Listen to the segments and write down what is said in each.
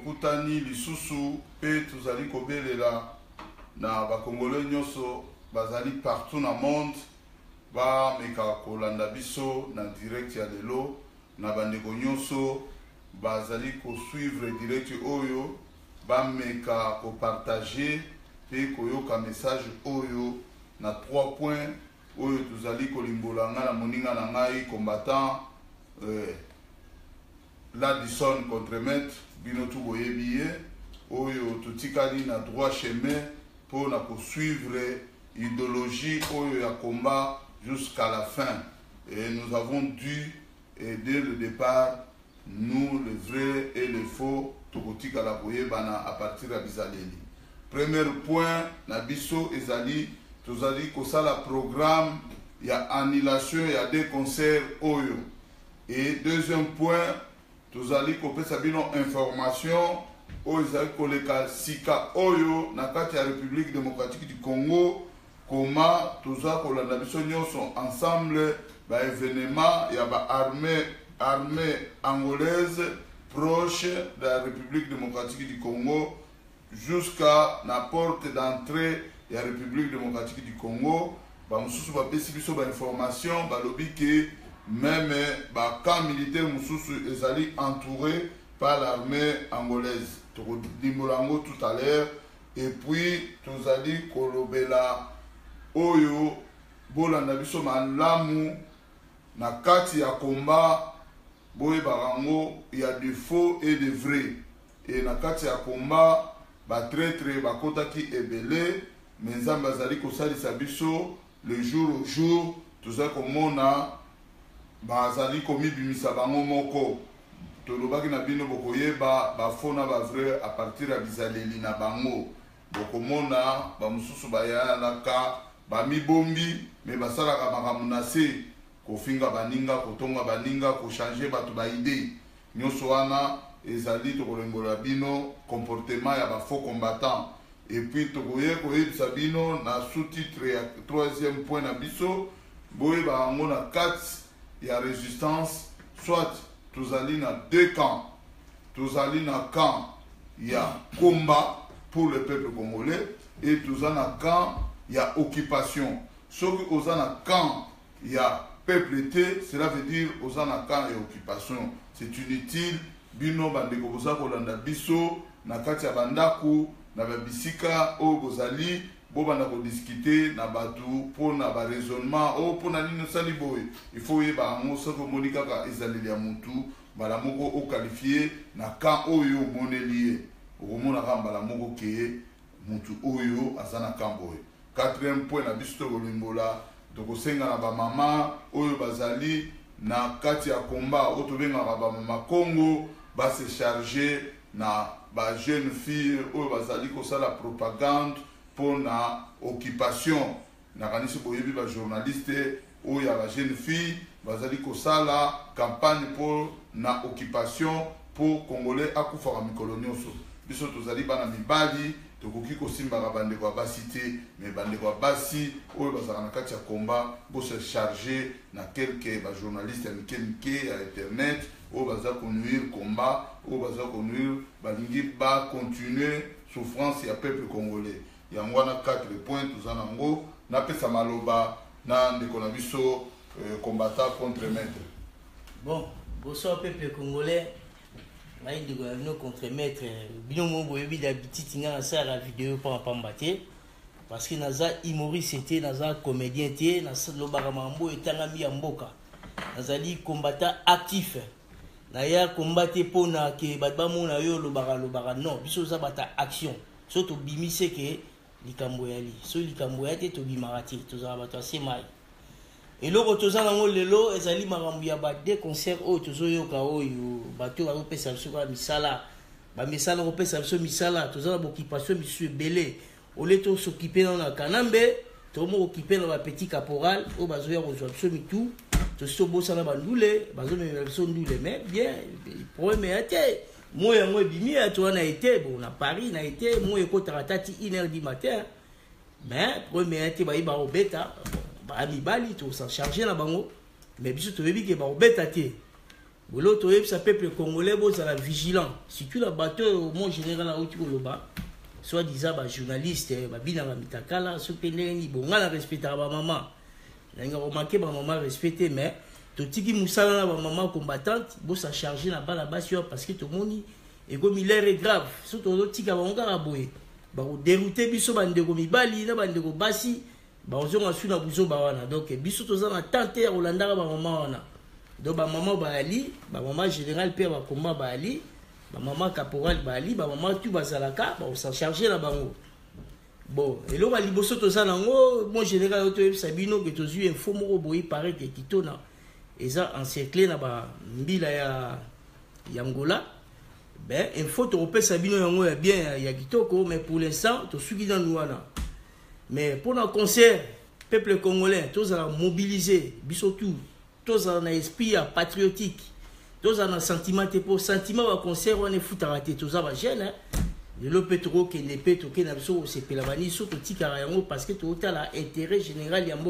tokutani lisusu pe tozali kobelela na bakongolais nyonso bazali partout na monde bameka kolanda biso na direct ya lelo na bandeko nyonso bazali kosuivre direct oyo bameka kopartager pe koyoka message oyo na 3 points oyo tozali kolimbola nga na moninga na ngai combattant Ladison Contremaître bino tu boyebi ye oyo totikali na droit chemin pour na poursuivre idéologie oyo ya combat jusqu'à la fin. Et nous avons dû, et dès le départ, nous, les vrais et les faux, tokotika la boyebana à partir de Bizaleli. Premier point, Nabiso Ezali, tozali kosala programme, il y a annulation, il y a des concerts oyo. Et deuxième point, tozali kopé sabino information, oyo ezali koleka sika oyo na kati ya République démocratique du Congo. Comment tous ça pour la nation sont ensemble ba événement il y a ba armée angolaise proche de la République démocratique du Congo jusqu'à la porte d'entrée de la République démocratique du Congo ba mususu ba pesi biso ba information ba lobi que même ba camp militaire mususu ezali entouré par l'armée angolaise to dimolango tout à l'heure et puis tous ali kolobela oyo bolanda biso malamu na kati ya combat boye barango il y a des faux et des vrais et na kati ya combat ba traître bakotaki ebele mais nzambe azali kosalisa biso le jour au jour toza komona bazali komibimisa bango moko tolobaki na bino bokoyeba bafaux na ba vrai à partir ya bizaleli na bango bokomona bamususu bayalaka bami bombi mais basalaka makambo na se kofinga baninga kotonga baninga kochange bato ba idée nyonso wana ezali tokolembola bino comportement ya bafaux combattants et puis tokoye koyebisa bino na sous-titre ya 3e point na biso boyeba yango na 4 ya résistance soit tozali na 2 camps tozali na camp ya combat pour le peuple congolais et tozali na camp il y a occupation. Ce qui aux en camp, il y a peuple, cela veut dire aux en camp et occupation. C'est inutile. Bino bandeko boza kolanda biso na kati ya bandaku na babisika o bozali bo banda ko discuter na batu pour na ba raisonnement o pour na nino sali boy. Il faut yeba ngo so ko monika ka ezali ya mutu bala moko o qualifier na camp oyo monelier. O mona kamba la moko ke mutu oyo azana camp boy. 4e point na biso tokolimbola tokosenga na bamama oyo bazali na kati ya komba oyo tobengaka bamama Congo base charge na ba jeune fille oyo bazali kosala propagande pour na occupation nakanisi boyebi ba journaliste oyo ya ba jeune fille bazali kosala campagne pour na occupation pour congolais akufaka mikolo nyonso biso tozali bana mibali tokoki kosimbaka bandeko ya basi te mais bandeko ya basi oyo bazalaka na kati ya komba bose charge na quelque bajournaliste ya mike ya internet oyo baza konuire komba oyo baza konuire balingi bacontinue souffrance ya peuple congolais yango wana 4 points toza nango napesa maloba na ndeko na biso combattant Contremaître. Bon, bonsoir peuple congolais. Maï de Gouvernement Contremaître, bien mon boyebi d'habitude n'a ça la vidéo pas pambaté parce que naza humoriste c'était naza comédien té naza lobaramambo et tangami amboka nazali combattant actif na ya combattre pona ke batba mona yo lobara non biso za bata action surtout bimise ke likambo yali so likambo yate to bimarati to za bata semai et loko toza nango lelo ezali makambo ya ba de concert o tozo yoka oyo bato ba pesa biso ba misala ba misala ko pesa biso misala toza na occupation biso belé au lieu de s'occuper dans la kanambe to mo occuper dans la petit caporal o bazo ya kozwa biso mitu to so bosa na bandule bazo me biso ndule mais bien problème était moi yango ebimi to na été bon na Paris na été moi ekotaka tati 1h du matin mais problème était ba iba obeta ba mibali to s'en charger na bango mais biso to yebi ke ba obeta te L'autre, ça peuple congolais, ça la vigilant. Surtout la bateau, au monde général, là où tu loba, soit disant, journaliste, bina mitakala, ce que n'est bon, on a respecté à ma maman. On a remarqué ma maman respecté, mais tout ce qui moussala ma maman combattante, bon, ça chargé là-bas, parce que tout le monde, et comme il est grave, surtout l'autre qui a un garaboué. Dérouté, biso, bandego mibali, bandego basi, on a su na buzo bawana. Donc, biso, tous en a tenté, on a maman. Donc, maman Bali, maman général père va combat Bali, maman caporal Bali, maman tout bazalaka, on s'en charger là-bas. Bon, et là, on liboso to ça nango, mon général auto Sabino que tu as eu info mo boy paraît que kitona. Et ça encerclé na ba mbila ya Angola. Ben, info to repé Sabino yango ya bien ya kitoko, mais pour l'instant, to suki dans nouana. Mais pour un concert, peuple congolais, tous à mobiliser, biso tout. Tous en esprit patriotique, tous en sentiment pour sentiment à concert on est foutu à rater tous à gêne le pétro qui n'est pas tout qui n'a pas c'est pelavani surtout tikarayango parce que tout à l'intérêt général ya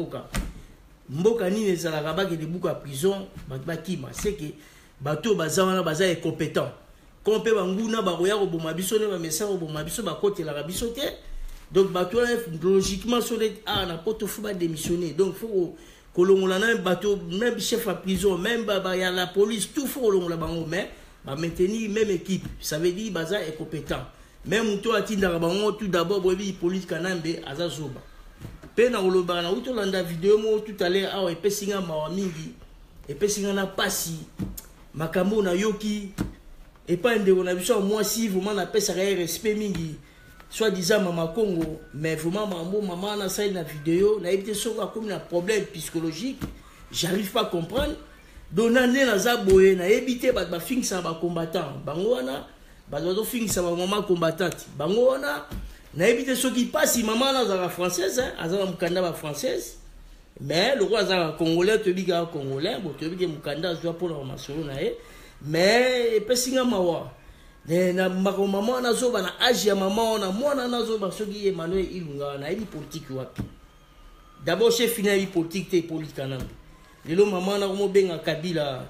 mboka ni les alagaba qui des boucs à prison bakima c'est que bateau bazana baza est compétent compé banguna baroya au bomabiso ne ba message au bomabiso ba côté la rabisoté donc bateau logiquement sur les na poto faut pas démissionner donc faut kolongola un bateau même chef à prison même il y a la police tout faut kolongola bango mais maintenir même équipe ça veut dire baza est compétent même to atinda bango tout d'abord bobi police kanambe azazoba pe na oloba na uto landa vidéo mo tout à l'heure awa epesinga mawa mingi epesinga na pasi makambo na yoki et pas ndeko na biso moi si vraiment na pesa respect mingi soit disant maman Congo, mais vraiment maman na ça une vidéo, na été sur comme un problème psychologique, j'arrive pas à comprendre. Donc na na zaboye na éviter ba fin ça ba combattant, bangona ba do fin ça ba maman combattante, bangona na éviter ce qui passe maman na za française, azala mukanda ba française, mais le roi za congolais te biga congolais, bo te biga mukanda zo pour la masolo na e, mais pesinga mawa na maman na zo na âge ya maman na mwana na zo ba soki Emmanuel Ilunga na ili politique wapi d'abord chef final politique te politique kanambe lelo maman na mo benga Kabila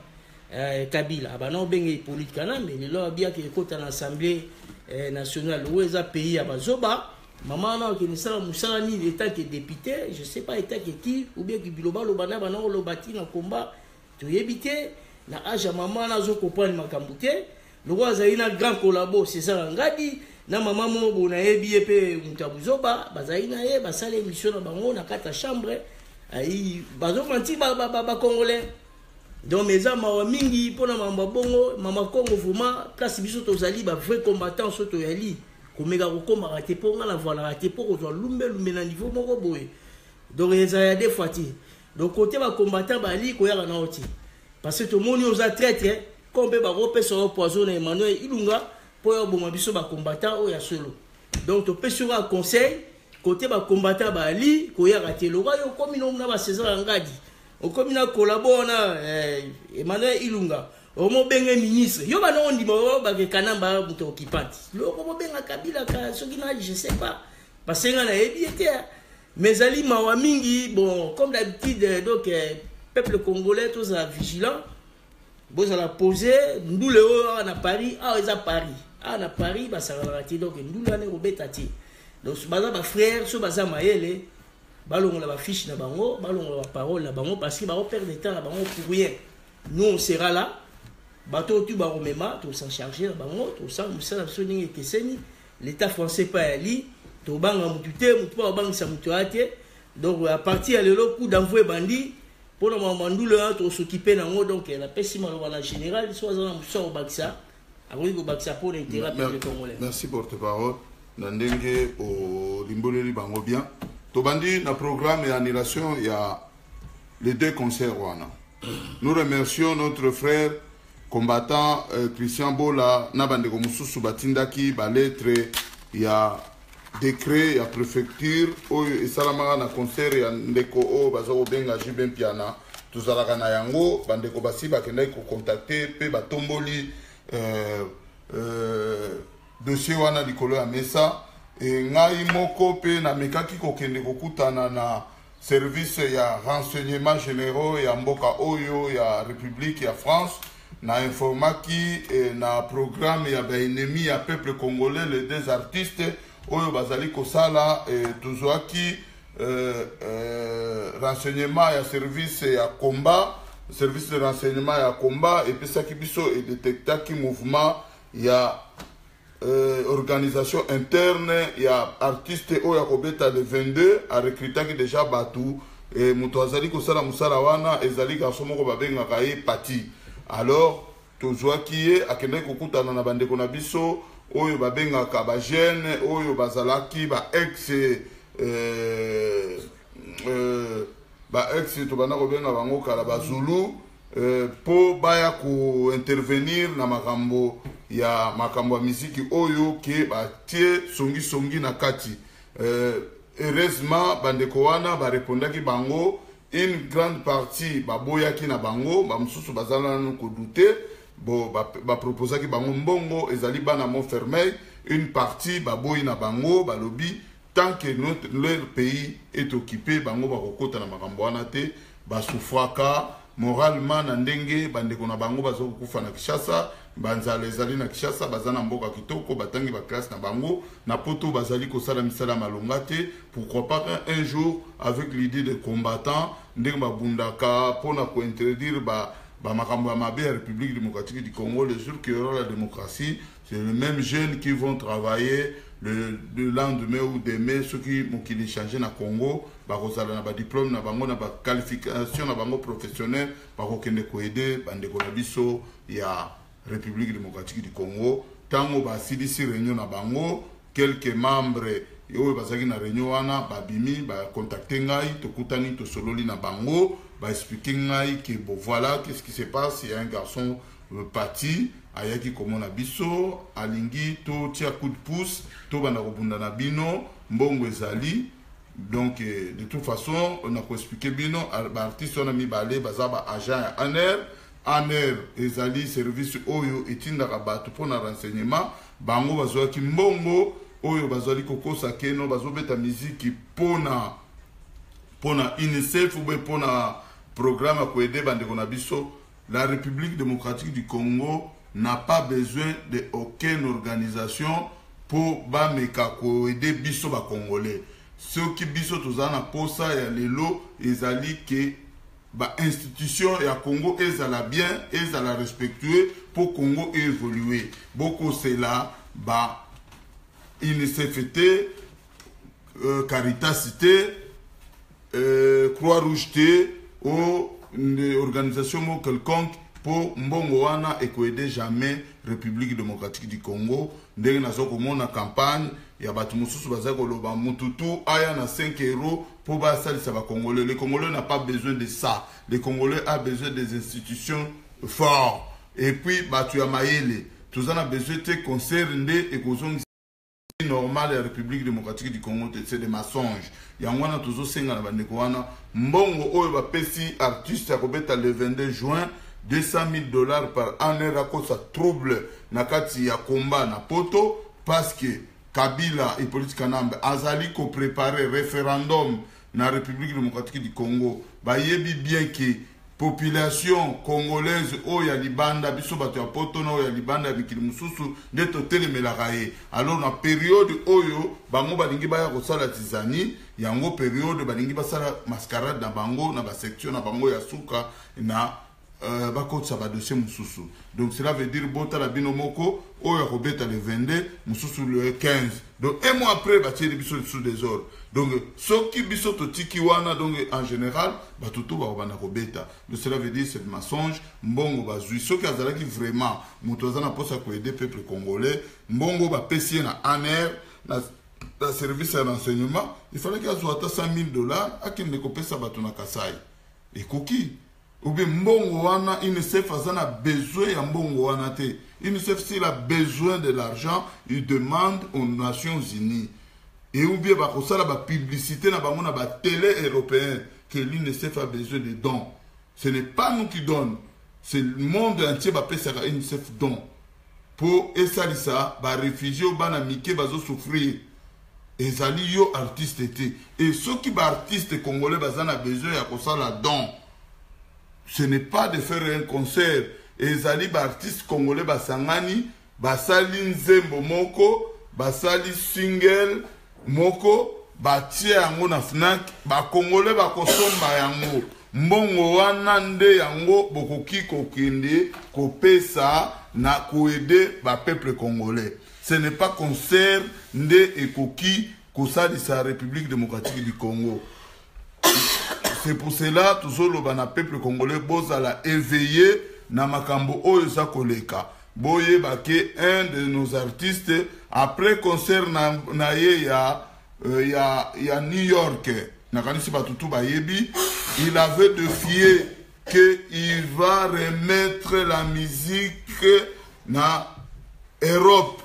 ba na benga politique kanambe lelo abia ke kota na assemblée nationale où eza pays ya bazoba maman na ke nisala musala ni l'état qui est député je sais pas état qui ou bien ki biloba lo bana bana lo bati na combat to yebite na âge ya maman na zo comprendre makambo te. Le roi Zaïna grand collabo, c'est ça ngadi na maman mo bona yebi pe mutabuzoba bazaïna ye basale émission na bango na kata chambre ai bazo manti ba congolais donc mes amis mingi pona mamba bongo mama Congo vraiment place biso tozali ba vrai combattant soto yali komeka kokoma raté pour na voilà raté pour ko lumbe na niveau moko boye donc les a des fois donc côté ba combattant bali ko yaka na oti parce que tout le monde osa traître comme peut repérer sur poison Emmanuel Ilunga pour bon biso ba combattant o ya solo donc to peut sur un conseil côté ba combattant ba ali ko ya raté le roi comme ino na ba César ngadi o comme na collabore na Emmanuel Ilunga o mo benga ministre yo ba no ndimo ba ke kanamba muto occupante lo ko mo benga Kabila ka soki na je sais pas parce que na ebi était mais ali mawa mingi bon comme d'habitude donc peuple congolais tous à vigilant. Vous allez poser, nous le haut à Paris, à Paris. À Paris, ça va rater donc nous l'année au bétati. Donc, ce bazar, ma frère, ce bazar, maëlle, ballon la fiche na bango, ballon la parole na bango, parce qu'il va perdre du temps na bango pour rien. Nous, on sera là, bateau tu vas remema, tu s'en charger na bango, tu s'en moussa sonner que c'est l'État français pas ali, tu banga mutute, mutu pas banga sa mutuate. Donc, à partir de le coup d'envoyer bandit. Pour le moment, nous le s'occuper d'un donc la pessime en général, soit dans le Baksa, avec le Baksa pour l'intérêt du Congolais. Merci pour tes paroles. Nandenge au Limboleli Bangobien. Tobandi, dans le programme et annulation, il y a les deux concerts. Nous remercions notre frère combattant Christian Bola, Nabandego Moussou Batindaki, Balettre, il y a décret ya préfecture oyo esalamaka na concert ya ndeko o bazo benga Jibin Piana tozalaka na yango bandeko basi bakendaki kocontacter pe batomboli dossier wana likolo ya mesa ngai moko pe na mekaki kokende kokutana na service ya renseignement généraux ya mboka oyo ya République ya France na informaki na programme ya baennemi ya peuple congolais les deux artistes oyo bazali kosala tozwaki renseignement ya service ya combat, service de renseignement ya combat epesaki biso edetectaki mouvement ya organisation interne ya artiste oyo ya kobeta le 22 arecrutaki déjà batu moto azali kosala mosala wana ezali garçon moko babengaka ye Pati. Alors tozwaki ye akendaki kokutana na bandeko na biso oyo babengaka bajeune oyo bazalaki ba ex tobanda kobenga bango kala bazulu po baya ko-intervenir na makambo ya miziki oyo ke batie songi na kati. Heureusement bandeko wana barepondaki bango une grande partie baboyaki na bango bamususu bazala nanu kodute bo baproposaki bango mbongo ezali bana Montfermeil, une partie baboyi na bango balobi tant que leur pays est occupé bango bakokota na makambo wana te basufraka moralement na ndenge bandeko na bango bazokufa na Kinshasa banzala ezali na Kinshasa bazana mboka kitoko batangi ba classe na bango na poto bazali kosala misala malonga te. Pourquoi pas un jour avec l'idée de combattant ndenge babundaka pona ko interdire ba makambo ya mabe ya République démocratique du Congo le jour qu'il y aura la démocratie. C'est les mêmes jeunes qui vont travailler le lendemain ou demain ceux qui mokili changer na Congo bakozala na ba diplôme na bango na ba qualification na bango professionnel bakokende ko aider bandeko na biso ya République démocratique du Congo. Tango basilisi réunion na bango quelques membres oyo bazaki na réunion wana babimi ba contacter ngai tokutani to sololi na bango ba expliquer ngai que bon voilà qu'est-ce qui se passe. Il y a un garçon Pati ayaki komona biso alingi to tia coup de pouce to bana kobunda na bino mbongo ezali. Donc de toute façon on a expliqué bino ba artiste on a mis balé bazaba agent ya ANER ezali service oyo etindaka bato pona renseignement bango bazwaki mbongo oyo bazali kokosa keno bazobeta miziki pona UNICEF ou pona programme ko aider bandeko na biso. La République démocratique du Congo n'a pas besoin de aucune organisation pour bameka ko aider biso ba congolais. Ceux qui biso tozana posa ya lelo ezali ke ba institution ya Congo ezala bien ezala respectueux pour Congo évoluer. Beaucoup c'est là ba UNICEF Caritas Croix-Rouge ou une organisation quelconque pour mbongo wana ekoede jamais République démocratique du Congo. Ndenge nazo komona campagne ya batu mususu baza koloba mututu aya na 5 € pour basalisa ba Congolais. Les Congolais n'ont pas besoin de ça. Les Congolais ont besoin des institutions fortes. Et puis batu ya mayele tozana besoin de concerne et kozongi normal la République démocratique du Congo c'est des mensonges. Yangwana tozo senga na bandeko wana mbongo oyo ba pesi artiste ya kobeta le 22 juin $200,000 par année à cause de trouble na kati ya combat na poto parce que Kabila et politique Kanambe azali ko préparer référendum na République démocratique du Congo ba yebi bien que population congolaise oya libanda biso bato ya poto na oya libanda ya mikili mususu nde totelemelaka ye. Alors na période oyo bango balingi baya kosala tizani yango période balingi basala mascarade na bango na basection na bango ya suka na bakotsa ba dossier mususu. Donc cela veut dire bota la bino moko oyo kobeta le 22 mususu le 15. Donc un mois après batie biso sous des ordres. Donc soki biso totiki wana donc en général batutu ba bana kobeta. Donc cela veut dire c'est mensonge mbongo bazui soki azalaki vraiment muto azana posa ko aider peuple congolais mbongo ba pesi na ANER na service de renseignement il fallait qu'il soit à $100,000 akende kopesa bato na Kasai. Et koki ou bien mbongo wana UNICEF a besoin ya mbongo wana te. UNICEF s'il a besoin de l'argent, il demande aux Nations Unies. Et ou bien bakosala ba publicité na bango na ba télé européen que l'UNICEF a besoin de dons. Ce n'est pas nous qui donnons, c'est le monde entier ba pesa ka UNICEF don. Pour esalisa ba réfugiés ou bana mike bazo souffrir. Ezali yo artiste été. Et ceux qui ba artiste congolais bazana besoin ya kosala don. Ce n'est pas de faire un concert ezali ba artiste congolais basangani basali nzembo moko basali single moko batie yango na Fnac ba congolais bakosomba yango mbongo wana nde yango bokoki kokende kopesa na koede ba peuple congolais. Ce n'est pas concert nde ekoki kosalisa République démocratique du Congo. C'est pour cela tozoloba na peuple congolais bozala éveillé na makambo oyo za koleka. Boye bake un de nos artistes après concert na ye ya New York nakanisi batutu bayebi, il avait défié que il va remettre la musique na Europe.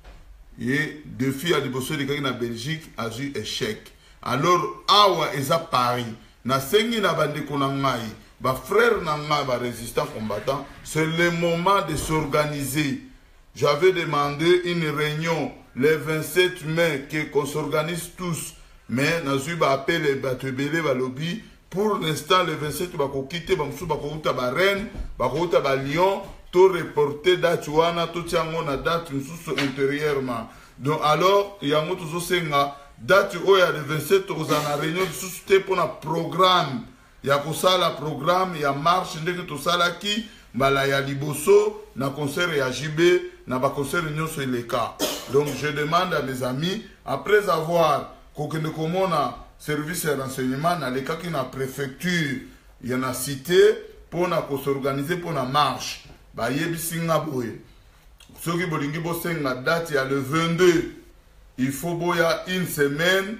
Et défi à liboso de na Belgique a eu échec. Alors awa eza Paris na sengi na bandeko na ngai ba frère na ngai ba résistant combattant, c'est le moment de s'organiser. J'avais demandé une réunion le 27 mai qu'on s'organise tous, mais na zu ba appelé ba tebele ba lobby pour l'instant le 27 ba ko quitter ba musu ba ko uta ba Rennes ba ko uta ba Lyon to reporter date wana to tiango na date musu intérieurement. Donc alors yango to senga date oya le 27 ozana réunion susute pour na programme ya kosala programme ya marche ndenge to sala ki mbala ya liboso na concert ya JB na ba concert nyonso eleka. Donc je demande à mes amis après avoir kokende komona service de renseignement na leka ki na préfecture ya na cité pour na ko s'organiser pour na marche ba yebisinga boye soki bolingi bosenga date ya le 22. Il faut boya une semaine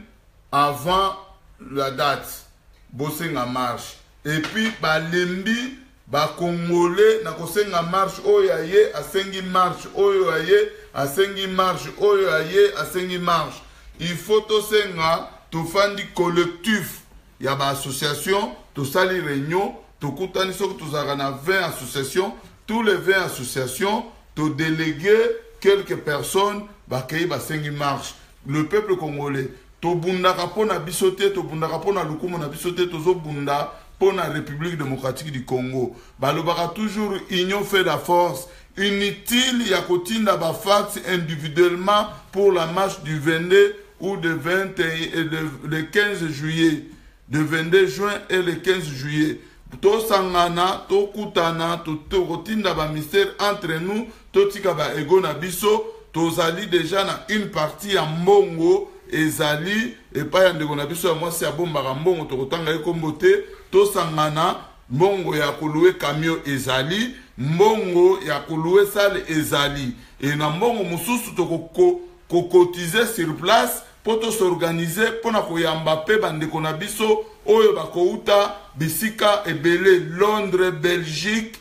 avant la date. Bosenga marche. Et puis, ba lembi, ba congolais, na kosenga marche, oyaye, asengi marche, oyaye, asengi marche, oyaye, asengi marche. Il faut to senga, to fandi collectif. Ya ba association, to sali réunion, to koutani sok to zarana 20 associations. Tous les 20 associations, to déléguer quelques personnes. Bakei basengi marche. Le peuple congolais to bundaka pona bisote to bundaka pona lukumo na bisote to zo bunda pona République démocratique du Congo. Balobaka toujours union fait la force. Inutile ya kotinda ba fax individuellement pour la marche du 22 ou de 20 et le 15 juillet. De 22 juin et le 15 juillet. To sangana, to kutana, to kotinda ba mystère entre nous, to tika ba ego na biso. Tozali déjà na une partie à mbongo ezali et pas yande kona biso ya mwasi ya bombaka mbongo tokotanga ekombote to sangana mbongo ya kuluwe camion ezali mbongo ya kuluwe salle ezali et na mbongo mususu toko kotiser sur place poto s'organiser pona koyamba pe bandeko na biso oyo bakouta bisika ebele Londres, Belgique,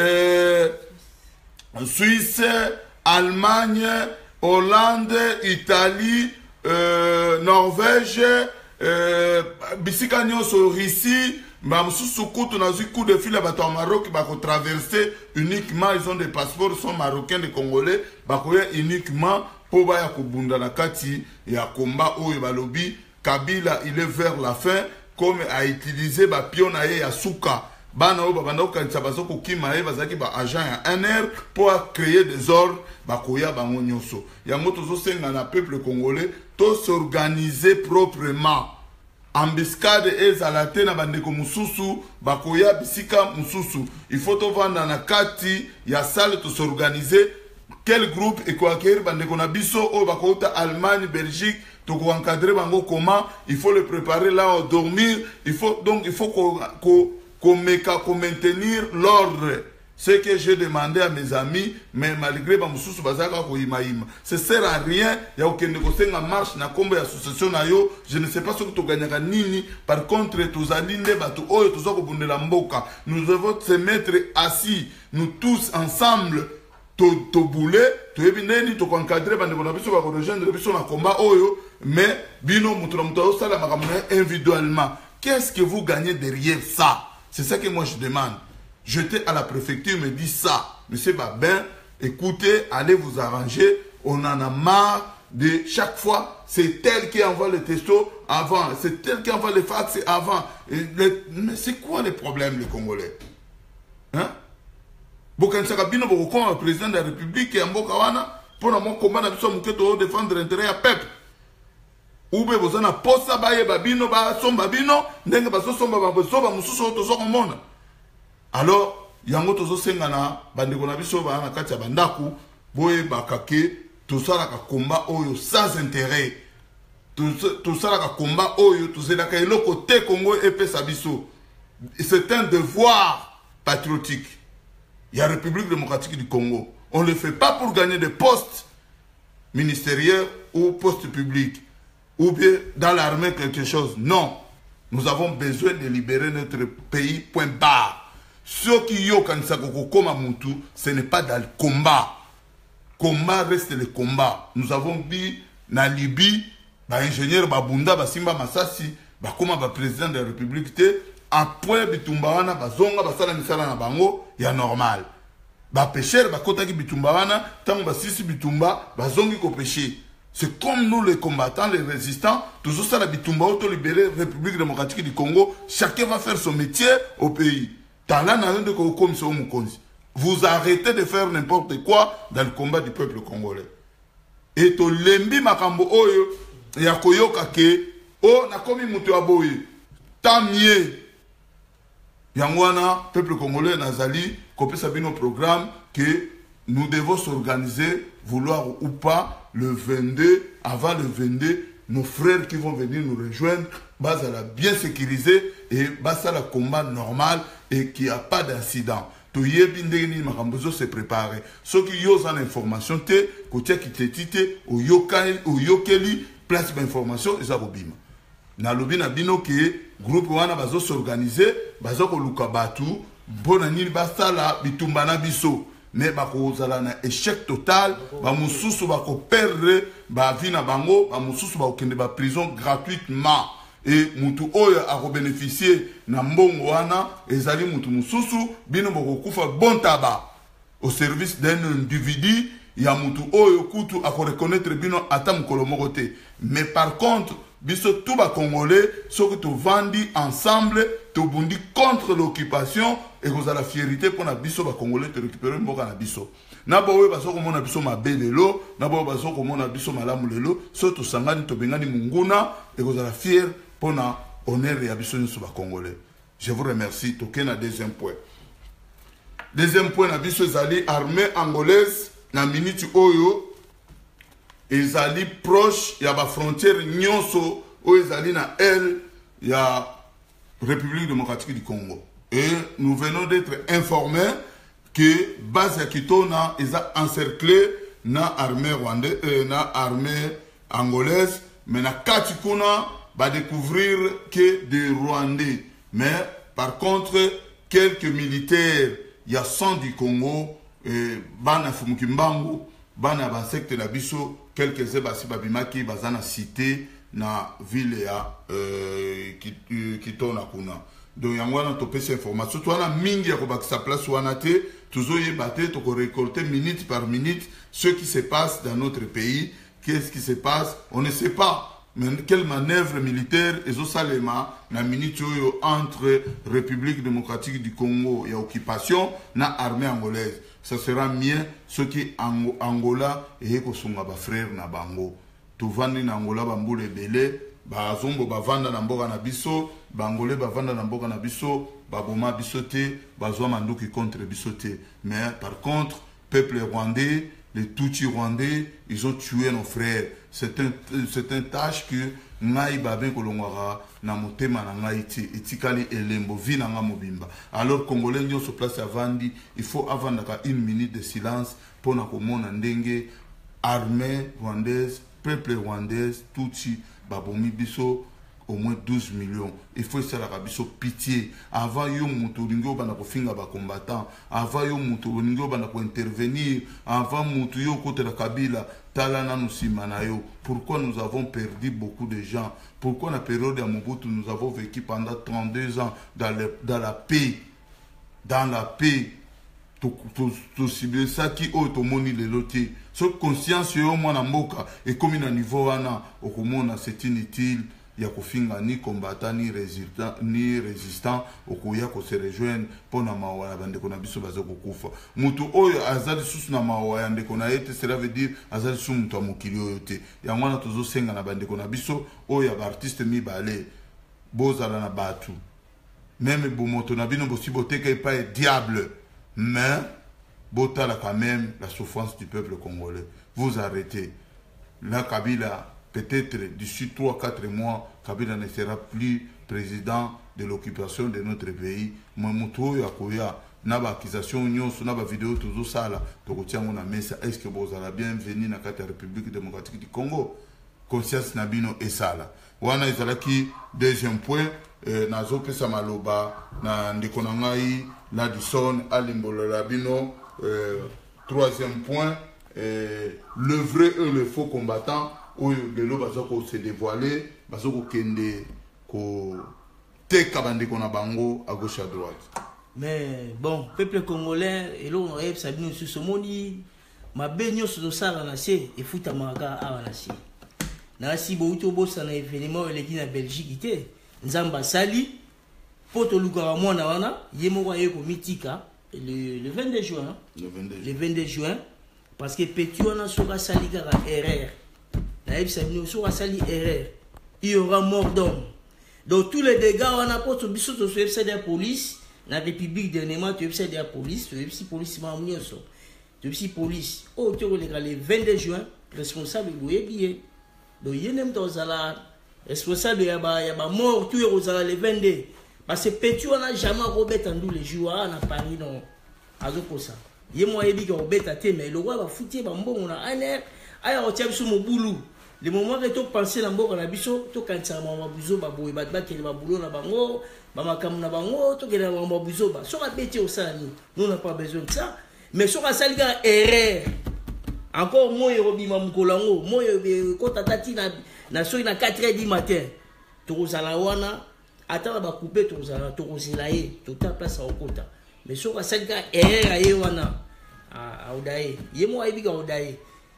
Suisse, Allemagne, Hollande, Italie, Norvège, bisika nyonso Russie, Mamsou Koutou na coup de fil à bateau Maroc, bako traverser uniquement, ils ont des passeports, ils sont marocains, des Congolais, bako uniquement pour baya kubunda na kati ya combat oyo balobi Kabila il est vers la fin comme a utilisé ba pion na ye ya suka. Bana o babanda ko kanisa bazoko kima ye bazaki ba agent ya NR pour créer des ordres bakoya bango nyonso. Yango tozo senga na peuple congolais to s'organiser proprement. Ambiscade ezalate na bandeko mususu bakoya bisika mususu. Il faut to vanda na kati ya salle to s'organiser. Quel groupe et quoi acquérir bandeko na biso o bakota Allemagne, Belgique to ko encadrer bango comment il faut le préparer là au dormir. Il faut qu'on maintenir l'ordre. Ce que j'ai demandé à mes amis, mais malgré Bamoussou Bazaka Koyimaïma, ça ne sert à rien. Il y a aucun négocié en marche, na combe association na yo. Je ne sais pas ce que tu gagnes nini. Par contre, tous alinde batu oyo tous au bunde la mboka. Nous devons se mettre assis, nous tous ensemble. To bouler, to ebineni, to encadrer bandeko na biso ba ko rejoindre biso na combat oyo, mais bino mutura mutao sala makamuna individuellement. Qu'est-ce que vous gagnez derrière ça? C'est ça que moi je demande. J'étais à la préfecture, me dit ça. Monsieur Babin, écoutez, allez vous arranger. On en a marre de chaque fois. C'est tel qui envoie le testo avant. C'est tel qui envoie le fax avant. Mais c'est quoi les problèmes, les Congolais? Hein? bokanisaka bino bokokoma président de la république ya mboka wana mpona mwa komba na biso moke to défendre intérêt ya peuple ube boza na posa bayeba bino basomba bino ndenge bazosomba bazoba mosusu oyo tozokomona. Alors yango tozosenga na bandeko na biso baa na kati ya bandako boyebaka ke tosalaka komba oyo sans intérêt, tosalaka komba oyo tozelaka eloko te Congo epesa biso. C'est un devoir patriotique. Il y a la République démocratique du Congo. On ne le fait pas pour gagner des postes ministériels ou postes publics ou bien dans l'armée quelque chose. Non. Nous avons besoin de libérer notre pays, point barre. Ceux qui y ont comme Moutou, ce n'est pas dans le combat. Combat reste le combat. Nous avons dit dans Libye, ingénieur Babunda, Basimba Massassi, comme président de la République, après bitumbawana bazonga basala misala na bango ya normal. Ba pêcheur bakota ki bitumbawana tant basisi bitumba bazongi ko pêcher. C'est comme nous les combattants, les résistants, toujours ça la bitumba auto libéré République démocratique du Congo, chacun va faire son métier au pays. Tala na de ko comme so mukonzi. Vous arrêtez de faire n'importe quoi dans le combat du peuple congolais. Et to lembi makambo oyo ya koyoka ke o na komi mutu aboye. Tant mieux. Yangwana, peuple congolais, Nazali, copie nos programme que nous devons s'organiser, vouloir ou pas, le 22, avant le 22, nos frères qui vont venir nous rejoindre, Basala bien sécurisé et Basala combat normal et qu'il n'y a pas d'incident. Tout y est bindéni, Makambozo s'est préparé. Ceux qui ont en information, côté qui t'étite, ou yokeli, place d'information, ils ont bima. Na lobi na bino ke groupe wana bazo s'organiser bazo ko luka batu bona nini basala bitumba na biso mais bako zala na échec total ba mususu bako perdre ba vie na bango ba mususu ba okende ba prison gratuitement et mutu oyo ako bénéficier na mbongo wana ezali mutu mususu bino bako kufa bon tabac au service d'un individu ya mutu oyo kutu ako reconnaître bino ata mukolo moko te. Mais par contre biso tout bas congolais, ceux qui te vendent ensemble, te bundi contre l'occupation et vous avez la fierté pour la biso bas congolais te récupérer mboka na biso. Na bawe baso ko mona biso mabelelo, na bawe baso ko mona biso malamu lelo, so to sangani to bengani munguna et vous avez la fier pour na honneur ya biso nso bas congolais. Je vous remercie. Toke na deuxième point. Deuxième point na biso zali armée angolaise na minute oyo ezali proche ya ba frontière nyonso o ezali na elle ya République démocratique du Congo. Et nous venons d'être informés que base ya Kitona eza encerclé na armée rwandaise na armée angolaise mais na kati kuna ba découvrir que des Rwandais mais par contre quelques militaires ya 100 du Congo bana fumukimbangu bana ba secte na biso quelques ebasi babimaki bazana cité na ville ya Kitona kuna. Donc yangwana topesa information to wana mingi ya kobakisa place wana te tuzoyeba te to récolter minute par minute ce qui se passe dans notre pays. Qu'est-ce qui se passe? On ne sait pas. Mais quelle manœuvre militaire ezo salema na minute oyo entre République démocratique du Congo et occupation na armée angolaise. Ça sera mieux ce qui Angola et Kosunga ba frère na bango. Tu vandi na Angola bambule belé, ba zombo ba vanda na mboka na biso, bangolais ba vanda na mboka na biso, ba boma bisoté, ba zwa manduki contre bisoté. Mais par contre, peuple rwandais, les Tutsis rwandais, ils ont tué nos frères. C'est un tâche que ngai baben kolongwara na motema na ngai ti etikali elembo vi na nga mobimba. Alors congolais nyo so place avandi, il faut avandaka une minute de silence pour na komona ndenge armée rwandaise, peuple rwandaise, Tutsi babomi biso au moins 12 millions. Il faut essayer la biso pitié. Avant yo muto lingo bana ko finga ba combattant, avant yo muto lingo bana ko intervenir, avant muto yo côté la Kabila, talana nous simanayo. Pourquoi nous avons perdu beaucoup de gens? Pourquoi la période à Mobutu nous avons vécu pendant 32 ans dans la paix? Dans la paix. Tout ciblé ça qui automoni le lotier. Ce conscience yo mwana mboka et comme na niveau wana okomona c'est inutile. ya kofinga ni combattant ni résistant okoya ko se rejoindre pona mawa ya bandeko na biso baza kokufa mutu oyo azali susu na mawa ya ndeko na yete cela veut dire azali su mutu ya mokili oyo te yango wana tozosenga na bandeko na biso oyo ya baartiste mibale bozala na batu même bomoto na bino bosi boteka epai diable mais botala quand même la souffrance du peuple congolais. Vous arrêtez. Là, Kabila, peut-être d'ici 3-4 mois, Kabila ne sera plus président de l'occupation de notre pays. Momoto yakoya, naba accusation nyonso, naba vidéo toujours ça là, tokotiango na mesa. Est-ce que vous allez bienvenue dans la République démocratique du Congo? Conscience nabino et ça là. Wana izalaki deuxième point. Nazo pesa maloba na ndeko na ngai Ladison alimbolo labino. Troisième point, le vrai et le faux combattant où Gelo Bazoko s'est dévoilé, Bazoko Kende ko te kabande kona bango à gauche à droite. Mais bon, peuple congolais et l'on a sabino sur ce moni ma benyo sur ça la nation et futa maga à la nation. Na si bouto bossa na événement eleki na Belgique ité nzamba sali poto luka mwana wana yemo wa yeko mitika le 22 juin. Le 22 juin. Parce que Petit on a sur la sali erreur. Naïf Sabino sur la sali erreur. Il y aura mort d'homme. Donc tous les dégâts on a pas sur biso sur FC de la police. La République dernièrement tu FC de la police. Tu FC police m'a amené ça. Tu FC police. Oh tu regardes le 22 juin responsable vous est bien. Donc il y a même dans la responsable y a mort tout aux le 22. Parce que Petit on a jamais Robert Andou les joueurs à Paris non azokosa ye mo yebi ko Robert até mais le roi va foutir ba mbongo na aner aya o tiabiso mo bulu le moment que to penser na mbongo na biso to kanisa ma buzo ba boye ba kele ba bulo na bango ba makamu na bango to kele ba buzo ba so ka beti au sani nous n'a pas besoin de ça mais so ka salga erreur encore moyo robima mkolango moyo ko tatati na so na 4h du matin to zala wana ata ba couper to zala to zilaye to ta place au kota mais so ka salga erreur aye wana a odaye yemo ayibiga odaye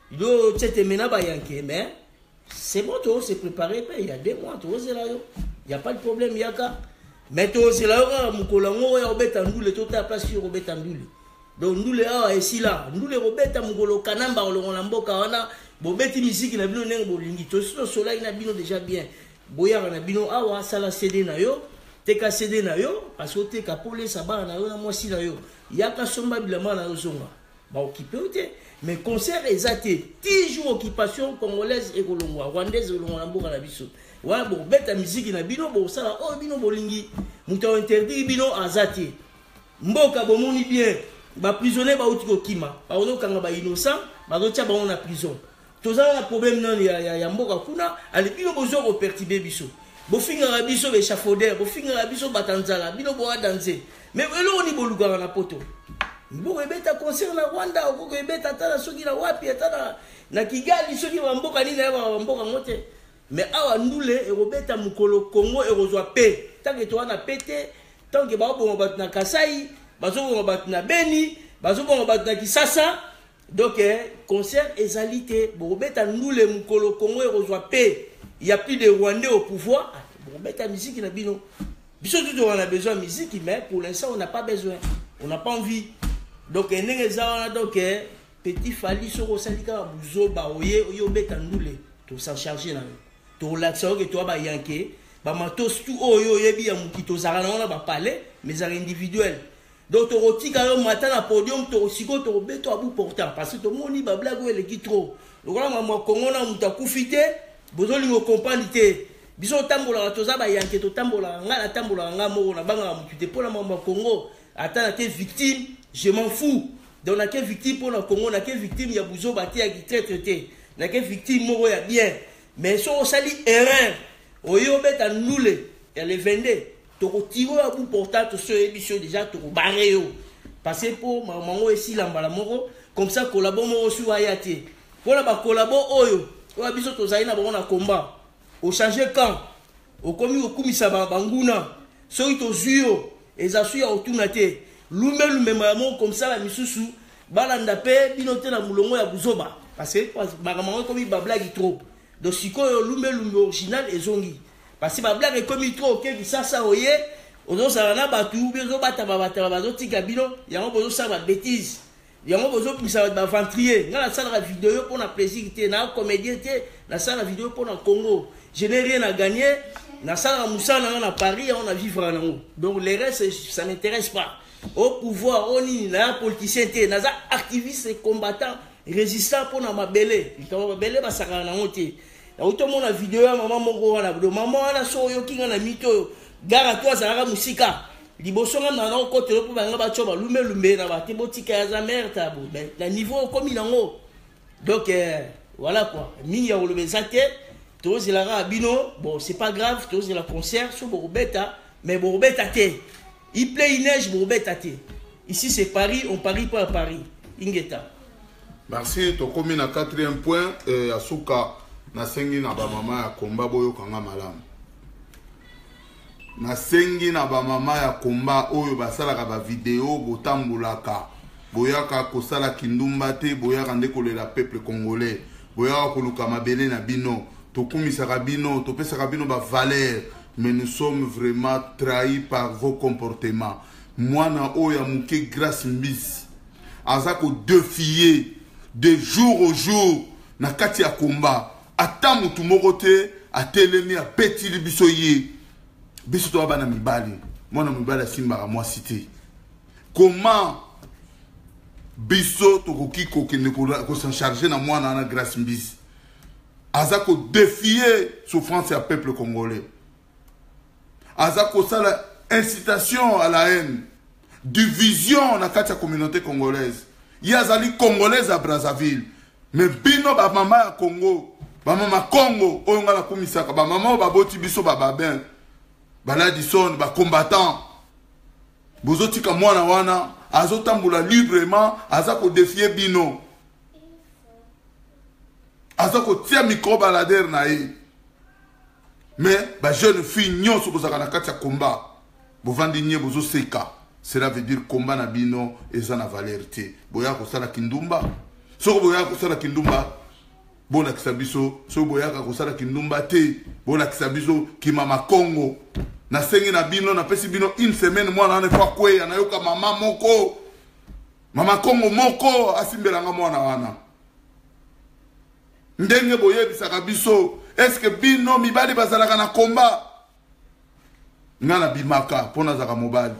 do tete mena ba yanke mais c'est bon to se préparer il y a 2 mois to zela yo il y a pas de problème yaka mais to zela yo mkolango ya obeta ndule to ta place sur obeta ndule donc ndule a ici là ndule obeta mkolo kanamba olongola mboka wana bobeti musique na bino nengo bolingi to so soleil na bino déjà bien boya na bino awa sala CD na yo teka CD na yo parce que teka pole sabana na yo na mwasi na yo yaka somba bilama na yo zonga ba occupé oté mais concert exacté 10 jours occupation congolaise et kolongwa rwandaise kolongwa na mboka na biso wa bo beta musique na bino bo sala o bino bolingi muto interdit bino azati mboka bomoni bien ba prisonnier ba uti kokima ba ono kanga ba innocent ba dotia ba na prison tozala na problème non ya mboka kuna ali bino bozo ko perturber biso bo finga biso be chafauder bo finga biso batanzala bino bo danser mais elo ni boluka na poto mboka ebeta concert na Rwanda okoko ebeta tala soki na wapi tala na Kigali soki ba mboka ni na ba mboka mote mais awa ndule erobeta mukolo Congo erozwa pe tanke to wana pete tanke ba bo bat na Kasai bazo bo bat na Beni bazo bo bat na Kisasa donc concert ezalité borobeta ndule mukolo Congo erozwa pe il y a plus de Rwandais au pouvoir borobeta musique na bino biso tout on a besoin de musique mais pour l'instant on n'a pas besoin on n'a pas envie donc donc petit fali soko salika buzo ba oye oyo beta ndule to s'en charger na to l'action que toi ba yanké ba matos tout oyo yebi ya mukito zara na ba parler mais individuel donc to rotika yo matin na podium to siko to beto abu portant parce que to moni ba blague ele ki trop lokola mama Congo na muta kufite bozo lingo compagnie biso tambola to za ba yanké to tambola nga na tambola nga mo na banga mukite pona mama Congo ata na te victime je m'en fous donc na ke victime pour na Congo na ke victime ya buzo bati ya ki traité na ke victime mo ya bien mais so sali erreur oyo beta nule ya le 22 to tiro à bout portant to so émission déjà to barré yo passer pour maman ici lambala moko comme ça collabo mo su ayate pour la ba collabo oyo o biso to zaina ba na combat au changer camp au komi au kumisa banguna so to zuyo ezasu ya otunate lume mamo comme ça la misusu balanda pe binote na mulongo ya buzoba parce que ba maman komi ba blague trop donc sikoyo lume original ezongi parce que bablague ekomi trop okebi sasa oye ozosala na bato ozobata bazotika bino yango bozosala babétise yango bozopimisa baventrier nga nasalaka video mpona plaisir te na comédien te nasalaka video mpona Congo je n'ai rien à gagner nasalaka mosala nanga na Paris yango na vivre nango donc les restes ça m'intéresse pas au pouvoir oni na politicien te naza activiste et combattant résistant mpona mabele likambo mabele basakaka nango te automona video ya mama moko wana mama wana so oyoki nga na mito oyo gara to azalaka musika liboso nga na okotelo mpo banga batyo balumbe na bate botika ya za mère tabo na niveau okomi nango donc voilà quoi mingi ya koloba eza te tozelaka bino bon c'est pas grave tozela concert so bokobeta mais bokobeta te il pleut il neige bokobeta te ici c'est Paris on parie pas à Paris ingeta merci tokomi na 4e point asuka nasengi na bamama ya komba boyokanga malamu nasengi na bamama ya komba oyo basalaka bavideo botambulaka boyaka kosala kindumba te boyaka nde kolela peuple congolais boyaka koluka mabele na bino tokumisaka bino topesaka bino bavaleur mais nous sommes vraiment trahis par vos comportements mwana oyo ya moke Grace Mbisi aza kodéfier de jour au jour na kati ya komba ata mutu moko te atelemi apetili biso ye biso to bana mibali mwana mibali asimbaka mwasi te comment biso tokoki kokende kosan charger na mwana na Grace Mbisi aza ko défier souffrance ya peuple congolais aza kosala incitation à la haine division na kati ya communauté congolaise ye azali congolaise à Brazzaville mais bino ba mama ya Congo ba mama Congo oyo nga na komisaka ba mama baboti biso bababin baladison ba combattant bozotika mwana wana azotambula librement aza ko défier bino aza ko tia micro balader na ye mais ba jeune fille nyonso bozaka na kati ya combat bovandi nye bozoseka cela veut dire combat na bino eza na valeur te boya kosala kindumba soko boya kosala kindumba bolakisa biso soko boya kosala kindumba te bolakisa biso kimama Congo na sengi na bino na pesi bino une semaine mwana wana kwa kweya na yoka mama Congo moko asimbelanga mwana wana ndenge boyebisaka biso est-ce que bino mibali bazalaka na combat ngana bimaka pona zaka mobali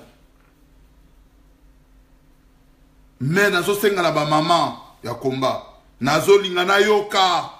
mais nazo senga na ba mama ya combat nazo linga na yoka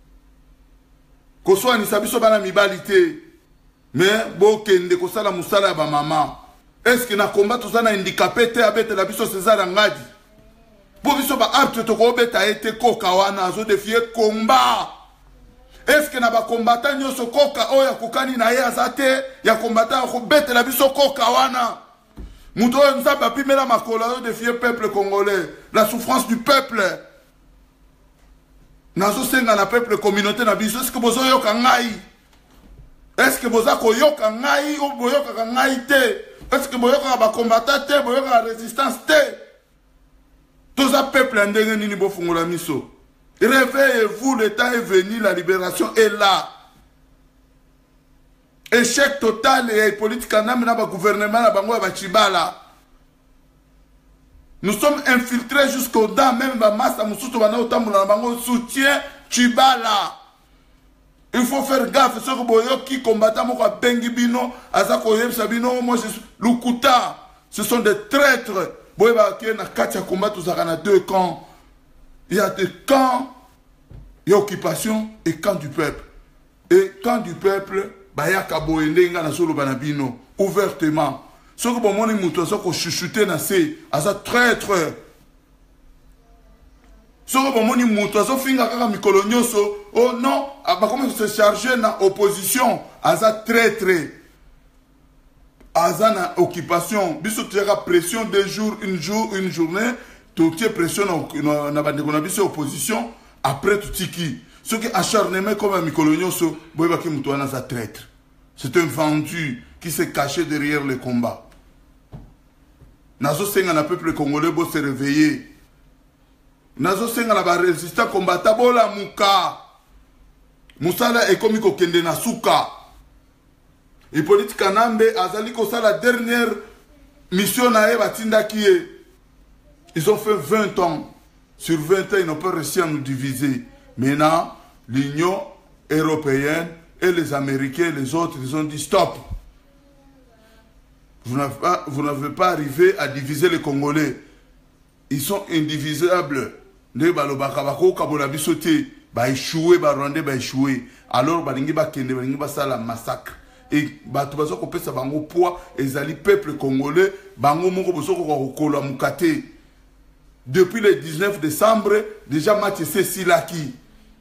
koswa ni sabiso bana mibali te mais bokende kosala musala ya ba mama est-ce que na combat tozana handicapé te abete la biso César ngadi bo biso ba apte to ko beta ete koka wana azo défier combat est-ce que na ba combattant nyoso koka oya kokani na ye azate ya combattant ko bete la biso koka wana muto nzaba pimela makola yo défier peuple congolais la souffrance du peuple nazo senga na peuple communauté na biso est-ce que bozo yoka ngai est-ce que boza ko yoka ngai ou boyoka ngai te est-ce que boyoka ba combattant te boyoka résistance te toza peuple ndenge nini bofungola miso réveillez-vous, le temps est venu, la libération est là. Échec total et politique en âme, le gouvernement de Chibala. Nous sommes infiltrés jusqu'au dents, même Massa Moussoutou soutient Chibala. Il faut faire gaffe, ce que qui combattant Moko Bengibino, Azako Yem Sabino, moi Lukuta, ce sont des traîtres. Boyba qui na Katia combat, tous à deux camps. Il y a des camps, il y a occupation et camp du peuple. Et camp du peuple, il y a Kaboendenga na solo banabino, ouvertement. Ce que bon moni mouton, ce que chuchoté na se, à sa traître. Ce que bon moni mouton, ce finga kaka mikolonioso, oh non, bah comment se charger na opposition, à sa traître. À sa occupation, biso tira pression 2 jours, une journée. Tout est pression dans la opposition après tout qui ce qui acharnement comme un mikolonioso boyba ki mutuana za traître c'est un vendu qui s'est caché derrière le combat nazo senga na peuple congolais bo se réveiller nazo senga na ba résistant combattant bola muka musala ekomi ko kende na suka Hippolyte Kanambe azali kosa la dernière mission na batindaki. Ils ont fait 20 ans. Sur 20 ans, ils n'ont pas réussi à nous diviser. Maintenant, l'Union européenne et les Américains, les autres, ils ont dit stop. Vous n'avez pas arrivé à diviser les Congolais. Ils sont indivisables. Ne balobaka bako kabola bisote ba échoué ba Rwandais ba échoué. Alors balingi ba kende balingi ba sala massacre. Et bato bazo ko pesa bango poids ezali peuple congolais bango moko boso ko kokola mukate. Depuis le 19 décembre déjà match c'est silaki.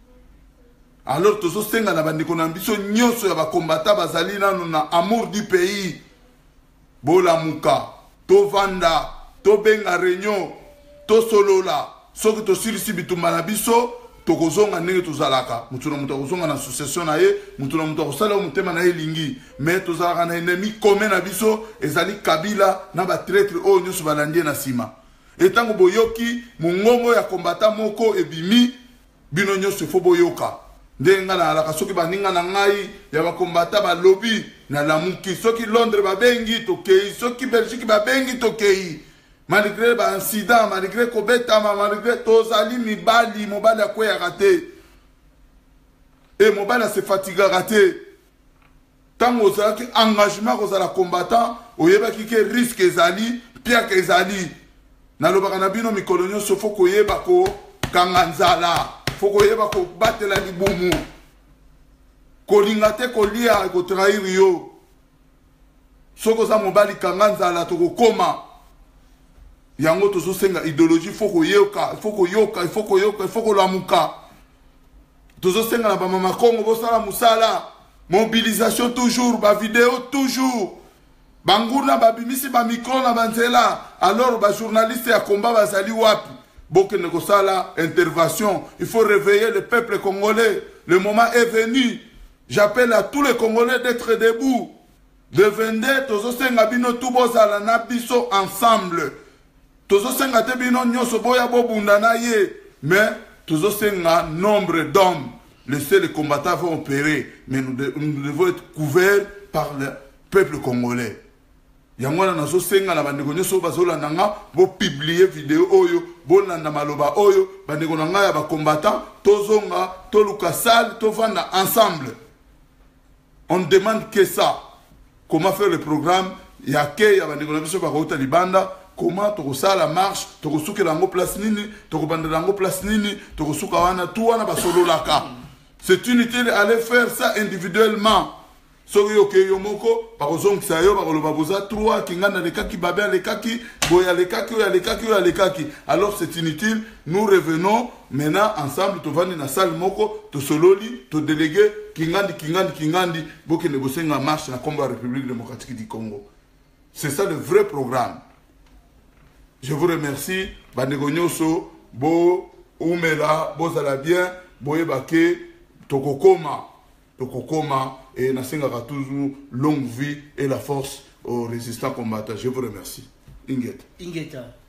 Alors tozo senga na bandeko na biso nyonso ya ba combattant bazali nanu na amour du pays. Bola muka to vanda to benga réunion to solola soki to silisi bitumba na biso to kozonga ndenge tozalaka mutu na mutu kozonga na association na ye mutu na mutu kosala mutema na ye lingi mais tozalaka na ennemi commun na biso ezali Kabila na ba traître oyo nyonso balandie na sima etango boyoki mongongo ya kombata moko ebimi bino nyonso fo boyoka ndenga na alaka soki baninga na ngai ya bakombata balobi na lamuki soki Londres babengi tokei soki Belgique babengi tokei malgré ba incident malgré kobetama malgré tozali mibali mobali akwea raté et mobali se fatigue raté tango ozalaki engagement kozala combattant oyebaki ke risque ezali pire que ezali nalobaka na bino mikolo nyonso fo koyeba ko kanga nzala fo koyeba ko batela libumu kolinga te kolia kotrahir yo soko za mobali kanga nzala tokokoma yango tozosenga idéologie fo koyoka fo kolamuka tozosenga na bamama Kongo bosala musala mobilisation toujours ba vidéo toujours banguna babimisi ba micro na banzela alors ba journaliste ya combat bazali wapi bokende kosala intervention il faut réveiller le peuple congolais le moment est venu j'appelle à tous les Congolais d'être debout de vendre tozosenga bino tout bozala na biso ensemble tozosenga te bino nyonso boya bobunda na ye mais tozosenga nombre d'hommes laissez les combattants vont opérer mais nous devons être couverts par le peuple congolais yango na nazosenga na bandeko nyonso bazolanda nga bo publier vidéo oyo bolanda maloba oyo bandeko na nga ya bakombatant tozonga toluka sale tovanda ensemble on demande que ça comment faire le programme ya ke ya bandeko na biso bakouta libanda comment tokosa la marche tokosuka lango place nini tokobandela lango place nini tokosuka wana tout wana basololaka c'est inutile aller faire ça individuellement soki yoke yo moko bakozongisa yo bakoloba boza 3 kingana lekaki babe alekaki boya lekaki oyo alekaki oyo alekaki alors c'est inutile nous revenons maintenant ensemble tovandi na salle moko tosololi todélégué kingandi bokende bosenga marche na kombo ya République démocratique du Congo c'est ça le vrai programme. Je vous remercie. Bandeko nyonso bo umela bozala bien boyebake tokokoma et nasengaka toujours longue vie et la force aux résistants combattants. Je vous remercie. Ingeta.